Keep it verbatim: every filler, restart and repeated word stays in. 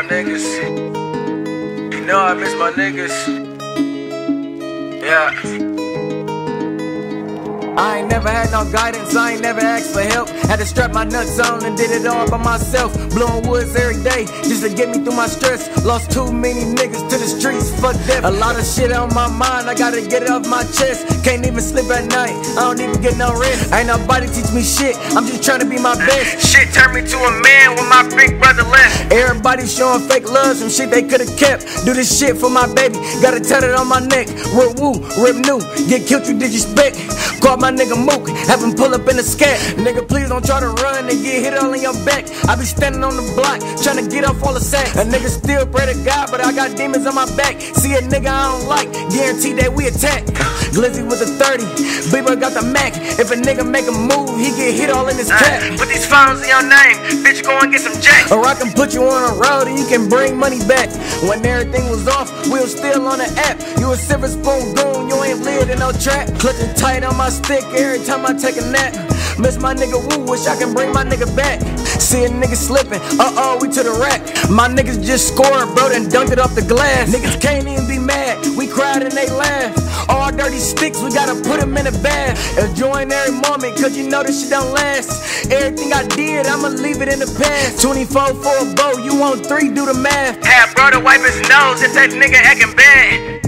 niggas. You know I miss my niggas. Yeah. I ain't never had no guidance, I ain't never asked for help. Had to strap my nuts on and did it all by myself. Blowing woods every day just to get me through my stress. Lost too many niggas to the streets, fuck that. A lot of shit on my mind, I gotta get it off my chest. Can't even sleep at night, I don't even get no rest. Ain't nobody teach me shit, I'm just trying to be my best. Shit turned me to a man when my big brother left. Everybody showing fake love, some shit they could've kept. Do this shit for my baby, gotta tell it on my neck. Rip woo, rip new, get killed you disrespect. Call my nigga Mook, have him pull up in a scat. Nigga, please don't try to run and get hit all in your back. I be standing on the block, tryna get off all the sacks. A nigga still pray to God, but I got demons on my back. See a nigga I don't like, guarantee that we attack. Glizzy with a thirty, Bieber got the Mac. If a nigga make a move, he get hit all in his cap. Uh, put these phones in your name, bitch, go and get some jacks. Or I can put you on a road and you can bring money back. When everything was off, we was still on the app. You a silver spoon goon, you ain't lived in no trap. Clutching tight on my stick every time I take a nap. Miss my nigga woo, wish I can bring my nigga back. See a nigga slipping, uh-oh, we to the rack. My niggas just scored, bro, then dunked it off the glass. Niggas can't even be mad, we cried and they laughed. All dirty sticks, we gotta put them in a bath. Enjoying every moment, cause you know this shit don't last. Everything I did, I'ma leave it in the past. Twenty-four for a bow, you want three, do the math. Had brother wipe his nose if that nigga acting bad.